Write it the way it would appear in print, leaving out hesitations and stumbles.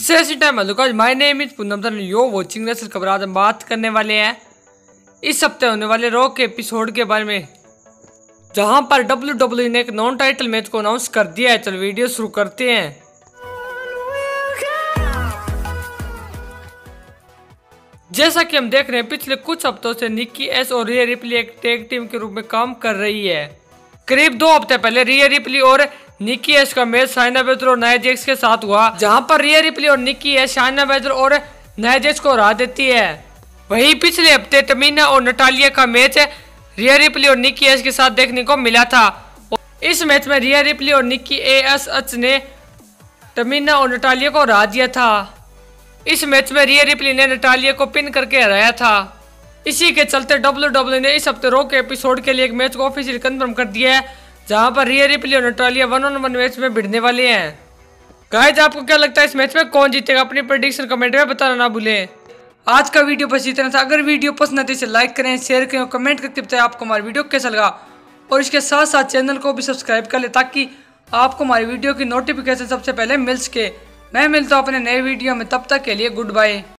इससे ऐसी time hello guys, my name is Poonam Dhan, you're watching wrestle खबर। आज हम बात करने वाले हैं इस हफ्ते होने वाले रॉ के एपिसोड के बारे में, जहां पर WWE ने एक नॉन टाइटल मैच को अनाउंस कर दिया है। चल वीडियो शुरू करते हैं। जैसा कि हम देख रहे हैं, पिछले कुछ हफ्तों से निक्की एस और रिया रिप्ली एक टैग टीम के रूप में काम कर रही है। करीब 2 हफ्ते पहले रिया रिप्ली और निक्की एस का मैच शाइना बैजर और नाया जैक्स के साथ हुआ, जहां पर रिया रिप्ली और निक्की एस शाइना बैजर और नाया जैक्स को हरा देती है। वहीं पिछले हफ्ते तमीना और नटालिया का मैच रिया रिप्ली और निक्की एस के साथ देखने को मिला था। इस मैच में रिया रिप्ली और निक्की एस ने तमीना और नटालिया को हरा दिया था। इस मैच में रिया रिप्ली ने नटालिया को पिन करके हराया था। इसी के चलते WWE ने इस हफ्ते रॉ के एपिसोड के लिए एक मैच को ऑफिशियल कंफर्म कर दिया है, जहां पर रिया रिप्ली और नटालिया 1-on-1 मैच में भिड़ने वाले हैं। गाइस, आपको क्या लगता है इस मैच में कौन जीतेगा? अपनी प्रेडिक्शन कमेंट में बताना ना भूलें। आज का वीडियो बस इतना था। अगर वीडियो पसंद है तो इसे लाइक करें, शेयर करें और कमेंट करके बताएं आपको हमारी वीडियो कैसा लगा। और इसके साथ साथ चैनल को भी सब्सक्राइब कर ले, ताकि आपको हमारी वीडियो की नोटिफिकेशन सबसे पहले मिल सके। मैं मिलता हूँ अपने नए वीडियो में, तब तक के लिए गुड बाय।